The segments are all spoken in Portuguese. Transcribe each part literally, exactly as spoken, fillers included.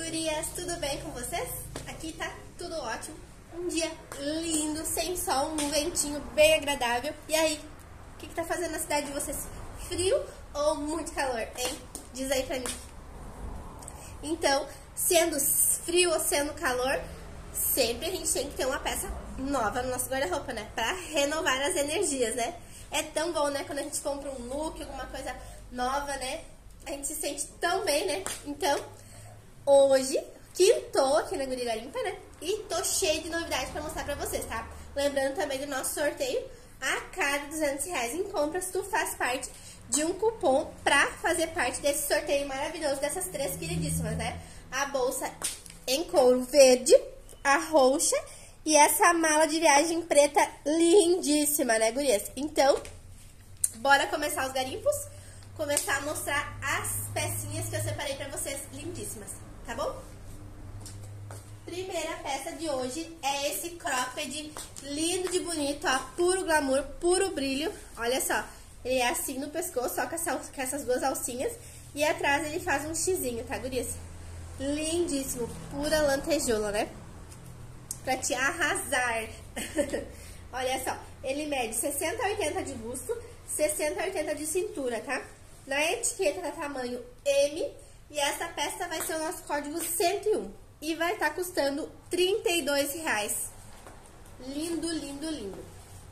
gurias, tudo bem com vocês? Aqui tá tudo ótimo. Um dia lindo, sem sol, um ventinho bem agradável. E aí, o que que tá fazendo na cidade de vocês? Frio ou muito calor, hein? Diz aí pra mim. Então, sendo frio ou sendo calor, sempre a gente tem que ter uma peça nova no nosso guarda-roupa, né? Pra renovar as energias, né? É tão bom, né? Quando a gente compra um look, alguma coisa nova, né? A gente se sente tão bem, né? Então, hoje, quintou aqui na Guri Garimpa, né? E tô cheia de novidades pra mostrar pra vocês, tá? Lembrando também do nosso sorteio. A cada duzentos reais em compras, tu faz parte de um cupom pra fazer parte desse sorteio maravilhoso dessas três queridíssimas, né? A bolsa em couro verde, a roxa e essa mala de viagem preta lindíssima, né, gurias? Então, bora começar os garimpos? Começar a mostrar as pecinhas que eu separei pra vocês lindíssimas, tá bom? Primeira peça de hoje é esse cropped lindo de bonito, ó, puro glamour, puro brilho. Olha só, ele é assim no pescoço, só com, essa, com essas duas alcinhas. E atrás ele faz um xizinho, tá, gurias? Lindíssimo, pura lantejoula, né? Pra te arrasar. Olha só, ele mede sessenta a oitenta de busto, sessenta a oitenta de cintura, tá? Na etiqueta tá tamanho M e essa peça vai ser o nosso código cento e um. E vai estar tá custando trinta e dois reais. Lindo, lindo, lindo.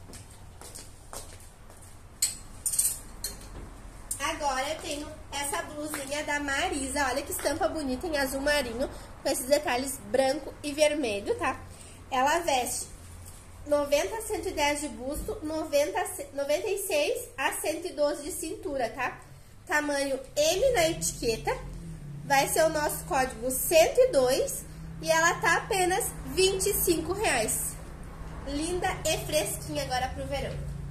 Agora eu tenho essa blusinha da Marisa. Olha que estampa bonita em azul marinho, com esses detalhes branco e vermelho, tá? Ela veste noventa a cento e dez de busto, noventa, noventa e seis a cento e doze de cintura, tá? Tamanho M na etiqueta. Vai ser o nosso código cento e dois e ela tá apenas vinte e cinco reais. Linda e fresquinha agora pro verão.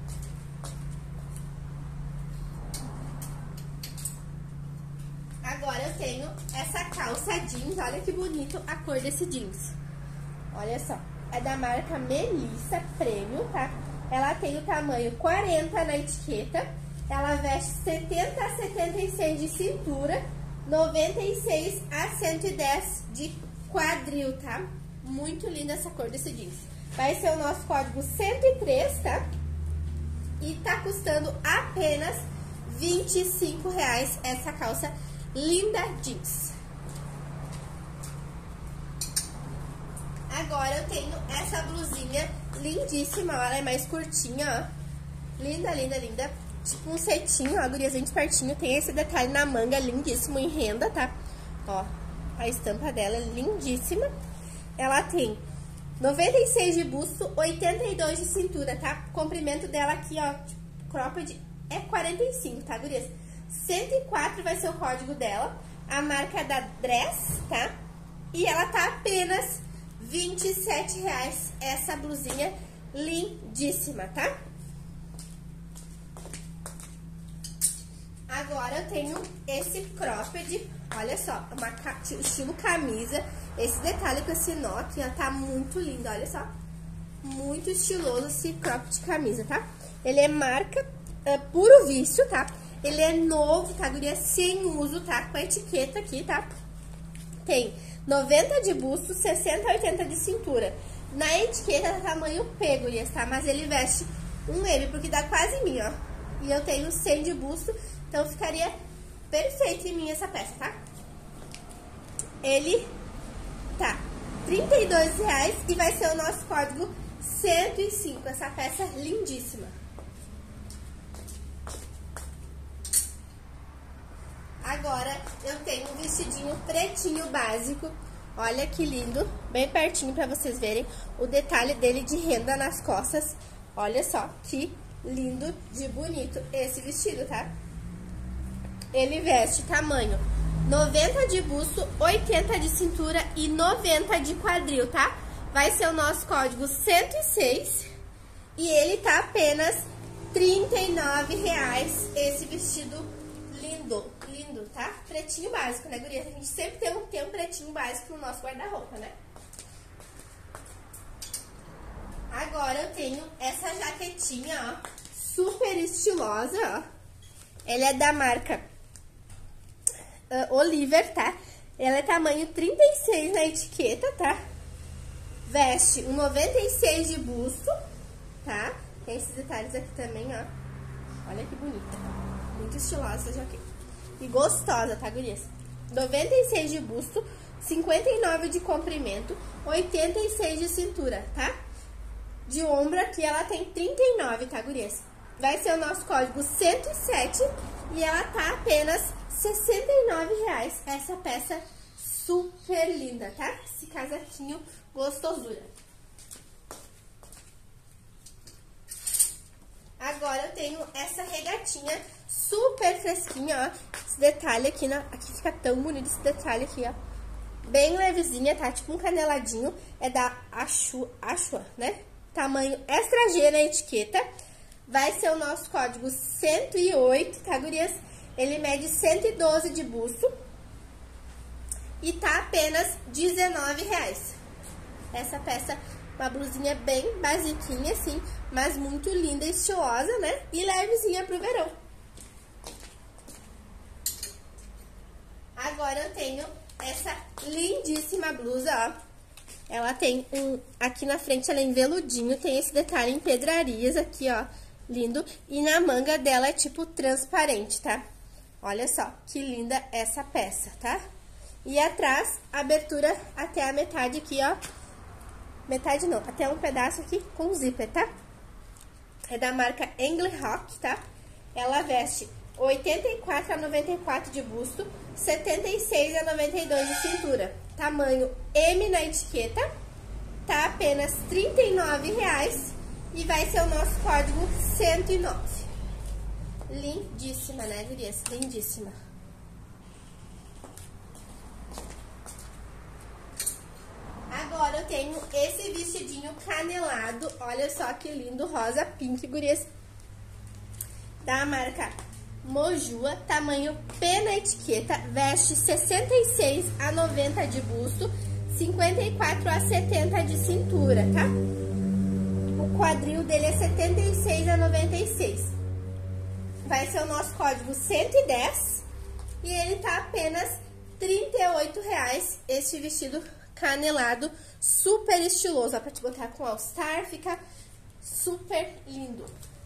Agora eu tenho essa calça jeans, olha que bonito a cor desse jeans. Olha só, é da marca Melissa Premium, tá? Ela tem o tamanho quarenta na etiqueta, ela veste setenta a setenta e seis de cintura, noventa e seis a cento e dez de quadril, tá? Muito linda essa cor desse jeans. Vai ser o nosso código cento e três, tá? E tá custando apenas vinte e cinco reais essa calça linda jeans. Agora eu tenho essa blusinha lindíssima, ela é mais curtinha, ó. Linda, linda, linda. Tipo um cetinho, ó, gurias, bem de pertinho. Tem esse detalhe na manga, lindíssimo, em renda, tá? Ó, a estampa dela é lindíssima. Ela tem noventa e seis de busto, oitenta e dois de cintura, tá? O comprimento dela aqui, ó, cropped, é quarenta e cinco, tá, gurias? cento e quatro vai ser o código dela. A marca é da Dress, tá? E ela tá apenas vinte e sete reais essa blusinha lindíssima, tá? Agora eu tenho esse cropped, olha só, uma, estilo camisa. Esse detalhe com esse nó aqui, ó, tá muito lindo, olha só. Muito estiloso esse cropped de camisa, tá? Ele é marca é, Puro Vício, tá? Ele é novo, tá, guria? Sem uso, tá? Com a etiqueta aqui, tá? Tem noventa de busto, sessenta a oitenta de cintura. Na etiqueta tá tamanho P, gurias, tá? Mas ele veste um M, porque dá quase em mim, ó. E eu tenho cem de busto, então ficaria perfeito em mim essa peça, tá? Ele tá trinta e dois reais e vai ser o nosso código cento e cinco. Essa peça é lindíssima. Agora eu tenho um vestidinho pretinho básico. Olha que lindo, bem pertinho pra vocês verem o detalhe dele de renda nas costas. Olha só que lindo de bonito esse vestido, tá? Ele veste tamanho noventa de busto, oitenta de cintura e noventa de quadril, tá? Vai ser o nosso código cento e seis e ele tá apenas trinta e nove reais esse vestido lindo, lindo, tá? Pretinho básico, né, guria? A gente sempre tem um, tem um pretinho básico no nosso guarda-roupa, né? Agora eu tenho essa jaquetinha, ó, super estilosa, ó. Ela é da marca uh, Oliver, tá? Ela é tamanho trinta e seis na etiqueta, tá? Veste um noventa e seis de busto, tá? Tem esses detalhes aqui também, ó. Olha que bonita. Muito estilosa essa jaqueta. E gostosa, tá, gurias? noventa e seis de busto, cinquenta e nove de comprimento, oitenta e seis de cintura, tá? De ombro aqui ela tem trinta e nove, tá, gurias? Vai ser o nosso código cento e sete e ela tá apenas sessenta e nove reais. Essa peça super linda, tá? Esse casaquinho gostosura. Agora eu tenho essa regatinha super fresquinha, ó. Esse detalhe aqui, na, aqui fica tão bonito esse detalhe aqui, ó. Bem levezinha, tá? Tipo um caneladinho. É da Ashua, Ashua, né? Tamanho extra G na etiqueta. Vai ser o nosso código cento e oito, tá, gurias? Ele mede cento e doze de busto. E tá apenas dezenove reais. Essa peça, uma blusinha bem basiquinha, assim, mas muito linda e estilosa, né? E levezinha pro verão. Agora eu tenho essa lindíssima blusa, ó. Ela tem um... Aqui na frente ela é em veludinho, tem esse detalhe em pedrarias aqui, ó. Lindo. E na manga dela é tipo transparente, tá? Olha só que linda essa peça, tá? E atrás, abertura até a metade aqui, ó. Metade não, até um pedaço aqui com zíper, tá? É da marca Englerock, tá? Ela veste oitenta e quatro a noventa e quatro de busto, setenta e seis a noventa e dois de cintura. Tamanho M na etiqueta, tá apenas trinta e nove reais e vai ser o nosso código cento e nove. Lindíssima, né, gurias? Lindíssima. Agora eu tenho esse vestidinho canelado, olha só que lindo, rosa pink, gurias, da marca Mojua, tamanho P na etiqueta, veste sessenta e seis a noventa de busto, cinquenta e quatro a setenta de cintura, tá? O quadril dele é setenta e seis a noventa e seis. Vai ser o nosso código cento e dez e ele tá apenas trinta e oito reais, esse vestido canelado, super estiloso, ó, pra te botar com all-star, fica super lindo.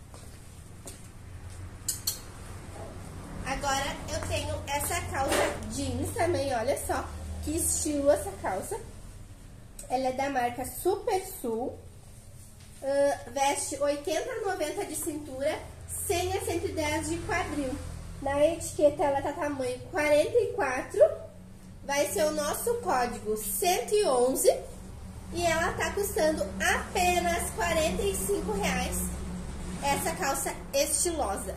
Agora eu tenho essa calça jeans também, olha só que estilo essa calça. Ela é da marca Super Sul, uh, veste oitenta a noventa de cintura, cem a cento e dez de quadril. Na etiqueta ela tá tamanho quarenta e quatro, vai ser o nosso código cento e onze e ela tá custando apenas quarenta e cinco reais, essa calça estilosa.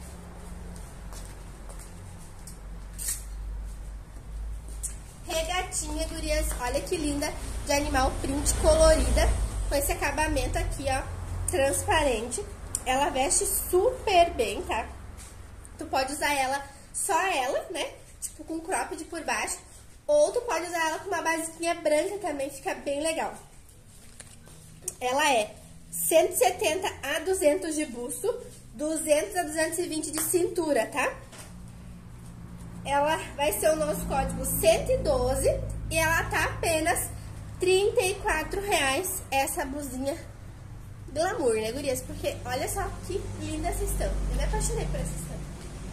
Regatinha, gurias, olha que linda, de animal print colorida, com esse acabamento aqui, ó, transparente. Ela veste super bem, tá? Tu pode usar ela, só ela, né, tipo com cropped por baixo, ou tu pode usar ela com uma basiquinha branca também, fica bem legal. Ela é cento e setenta a duzentos de busto, duzentos a duzentos e vinte de cintura, tá? Ela vai ser o nosso código cento e doze e ela tá apenas trinta e quatro reais essa blusinha glamour, né, gurias? Porque olha só que linda essa estampa. Eu me apaixonei por essa estampa.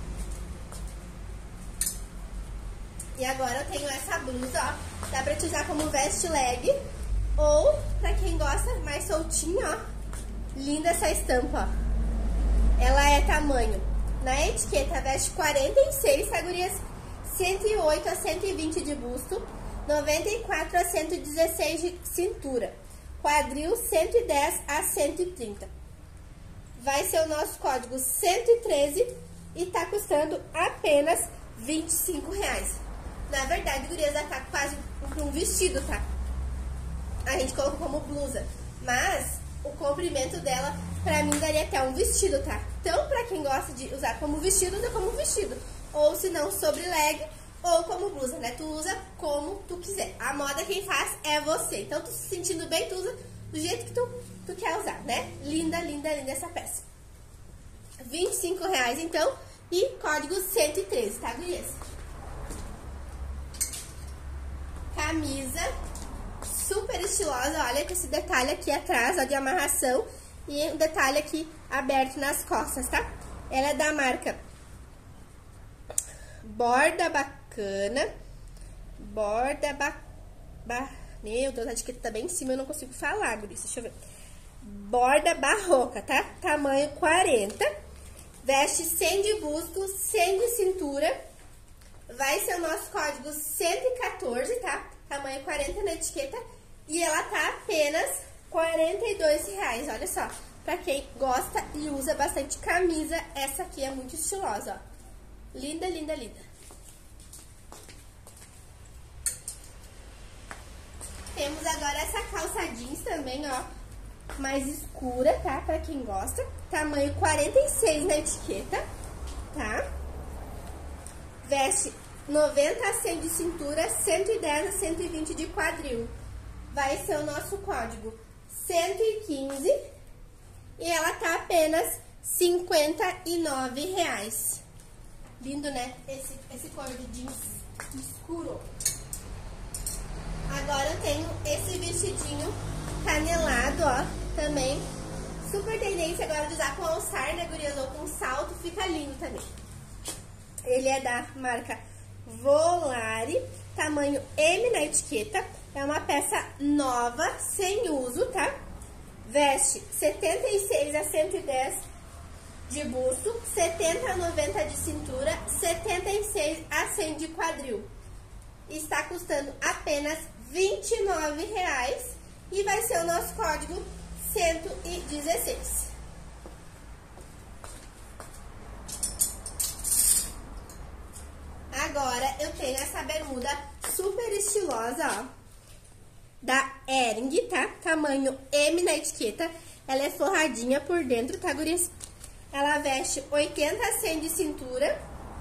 E agora eu tenho essa blusa, ó. Dá pra te usar como veste leg ou pra quem gosta mais soltinho, ó. Linda essa estampa, ó. Ela é tamanho... Na etiqueta veste quarenta e seis, tá, gurias? cento e oito a cento e vinte de busto, noventa e quatro a cento e dezesseis de cintura. Quadril cento e dez a cento e trinta. Vai ser o nosso código cento e treze e tá custando apenas vinte e cinco reais. Na verdade, gurias, ela tá quase um, um vestido, tá? A gente colocou como blusa, mas o comprimento dela, pra mim, daria até um vestido, tá? Então, pra quem gosta de usar como vestido, usa como vestido. Ou, se não, sobre leg ou como blusa, né? Tu usa como tu quiser. A moda quem faz é você. Então, tu se sentindo bem, tu usa do jeito que tu, tu quer usar, né? Linda, linda, linda essa peça. vinte e cinco reais, então, e código cento e treze, tá, gurias? camisa super estilosa, olha com esse detalhe aqui atrás, ó, de amarração. E um detalhe aqui aberto nas costas, tá? Ela é da marca Borda Bacana. Borda ba... ba... Meu Deus, a etiqueta tá bem em cima, eu não consigo falar, guris. Deixa eu ver. Borda Barroca, tá? Tamanho quarenta. Veste sem de busto, sem de cintura. Vai ser o nosso código cento e quatorze, tá? Tamanho quarenta na etiqueta. E ela tá apenas quarenta e dois reais, olha só. Pra quem gosta e usa bastante camisa, essa aqui é muito estilosa, ó. Linda, linda, linda. Temos agora essa calça jeans também, ó. Mais escura, tá? Pra quem gosta. Tamanho quarenta e seis na etiqueta, tá? Veste noventa a cem de cintura, cento e dez a cento e vinte de quadril. Vai ser o nosso código cento e quinze e ela tá apenas cinquenta e nove reais. Lindo, né? Esse, esse cor de jeans escuro. Agora eu tenho esse vestidinho canelado, ó, também. Super tendência agora de usar com all-star, né, gurias? Ou com salto, fica lindo também. Ele é da marca Volare, tamanho M na etiqueta. É uma peça nova, sem uso, tá? Veste setenta e seis a cento e dez de busto, setenta a noventa de cintura, setenta e seis a cem de quadril. Está custando apenas vinte e nove reais e vai ser o nosso código cento e dezesseis. Agora eu tenho essa bermuda super estilosa, ó, da Hering, tá? Tamanho M na etiqueta. Ela é forradinha por dentro, tá, gurias? Ela veste oitenta a cem de cintura.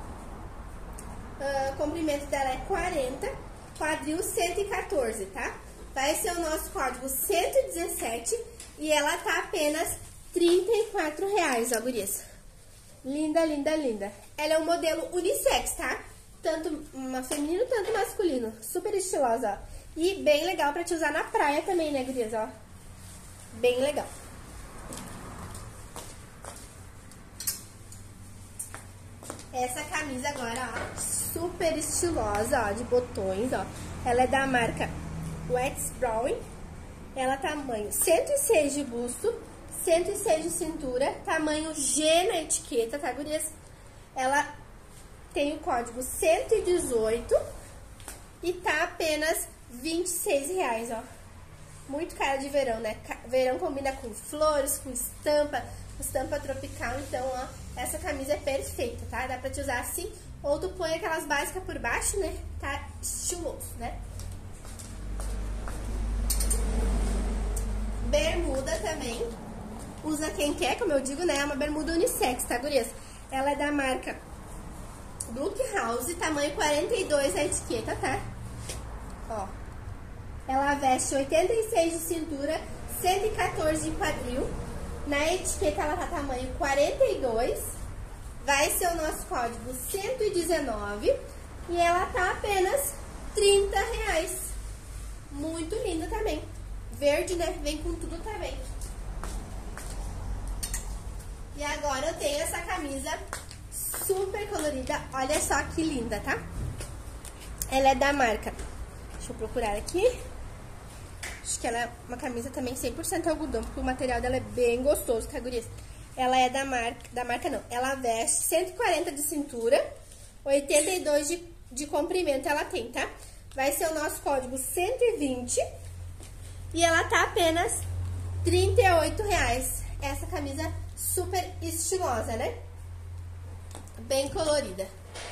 Uh, comprimento dela é quarenta. Quadril cento e quatorze, tá? Vai ser o nosso código cento e dezessete. E ela tá apenas trinta e quatro reais, ó, gurias. Linda, linda, linda. Ela é um modelo unissex, tá? Tanto uma feminino, tanto masculino. Super estilosa, ó. E bem legal pra te usar na praia também, né, gurias, ó. Bem legal. Essa camisa agora, ó, super estilosa, ó, de botões, ó. Ela é da marca Wets Brown. Ela tamanho cento e seis de busto, cento e seis de cintura, tamanho G na etiqueta, tá, gurias? Ela tem o código cento e dezoito e tá apenas vinte e seis reais, ó. Muito cara de verão, né? Verão combina com flores, com estampa, estampa tropical. Então, ó, essa camisa é perfeita, tá? Dá pra te usar assim, ou tu põe aquelas básicas por baixo, né? Tá estiloso, né? Bermuda também. Usa quem quer, como eu digo, né? É uma bermuda unissex, tá, gurias? Ela é da marca Look House, tamanho quarenta e dois na etiqueta, tá? Ó. Ela veste oitenta e seis de cintura, cento e quatorze de quadril. Na etiqueta ela tá tamanho quarenta e dois. Vai ser o nosso código cento e dezenove. E ela tá apenas trinta reais. Muito linda também. Verde, né? Vem com tudo também. E agora eu tenho essa camisa super colorida. Olha só que linda, tá? Ela é da marca... Deixa eu procurar aqui. Acho que ela é uma camisa também cem por cento algodão, porque o material dela é bem gostoso, tá, gurias? Ela é da marca... Da marca não. Ela veste cento e quarenta de cintura, oitenta e dois de, de comprimento ela tem, tá? Vai ser o nosso código cento e vinte. E ela tá apenas trinta e oito reais. Essa camisa super estilosa, né? Bem colorida.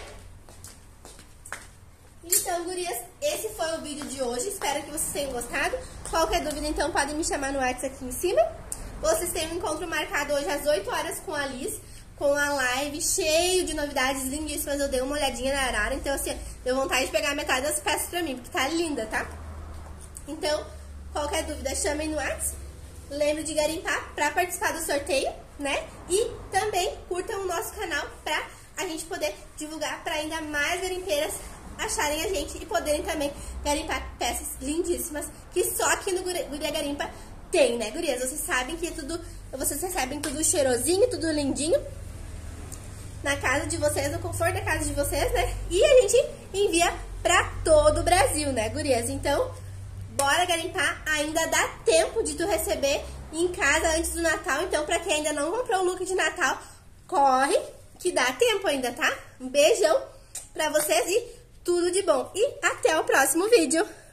Então, gurias, esse foi o vídeo de hoje. Espero que vocês tenham gostado. Qualquer dúvida, então, podem me chamar no WhatsApp aqui em cima. Vocês têm um encontro marcado hoje às oito horas com a Liz, com a live cheio de novidades lindíssimas. Eu dei uma olhadinha na Arara, então, assim, deu vontade de pegar metade das peças pra mim, porque tá linda, tá? Então, qualquer dúvida, chamem no WhatsApp. Lembre de garimpar pra participar do sorteio, né? E também curtam o nosso canal pra a gente poder divulgar pra ainda mais garimpeiras achar acharem a gente e poderem também garimpar peças lindíssimas que só aqui no Guria Garimpa tem, né, gurias? Vocês sabem que tudo, vocês recebem tudo cheirosinho, tudo lindinho na casa de vocês, no conforto da casa de vocês, né? E a gente envia pra todo o Brasil, né, gurias? Então, bora garimpar, ainda dá tempo de tu receber em casa antes do Natal. Então, pra quem ainda não comprou o look de Natal, corre, que dá tempo ainda, tá? Um beijão pra vocês e tudo de bom. E até o próximo vídeo.